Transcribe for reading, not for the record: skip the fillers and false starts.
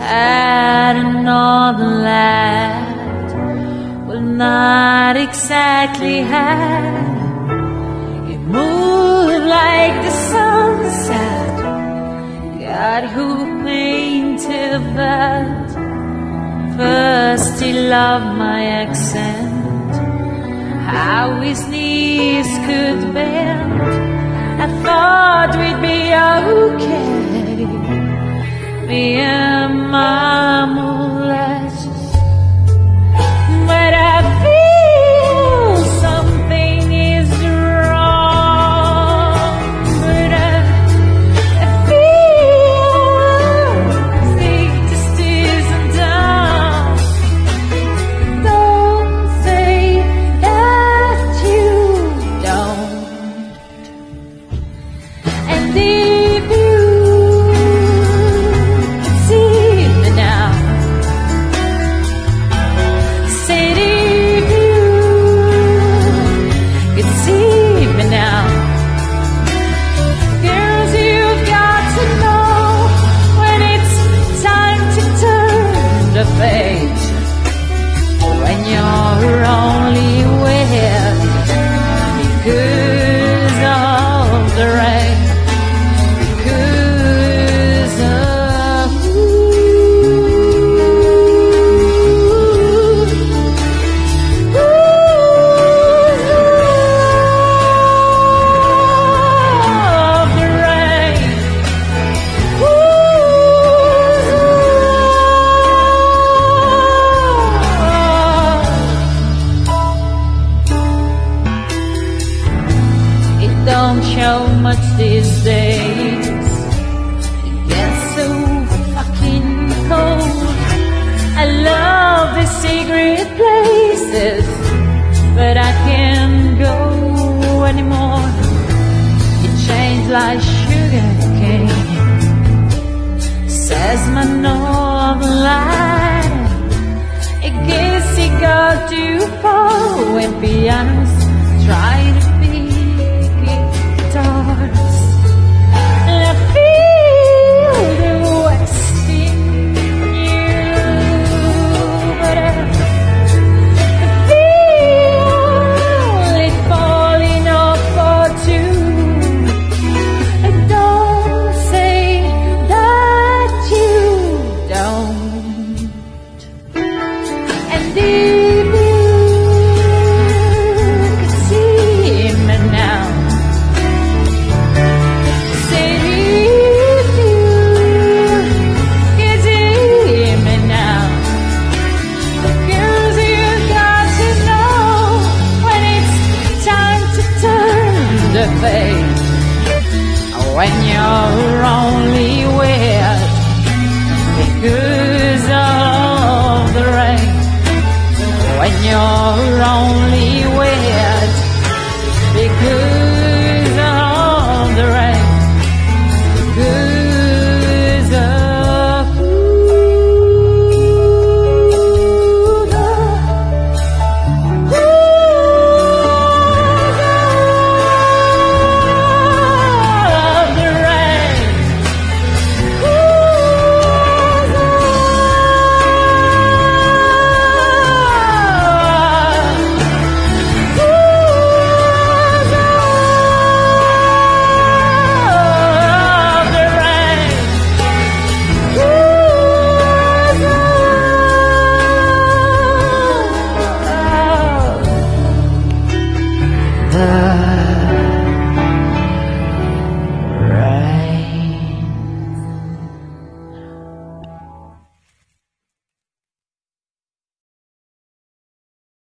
at another lad. Well, not exactly had. It moved like the sunset. God, who painted that? First he loved my accent, how his knees could bend. I thought we'd be okay, me and my molasses. But I feel something is wrong. But I feel this isn't done. Don't say that you don't. And if you could see me now, said if you could see me now, girls, you've got to know when it's time to turn the page, when you're only with because of the rain, because of the rain. It don't show much these days. It gets so fucking cold. I love the secret places, but I can't go anymore. It changed like sugar cane, says my northern line. I guess it got too far when pianos try to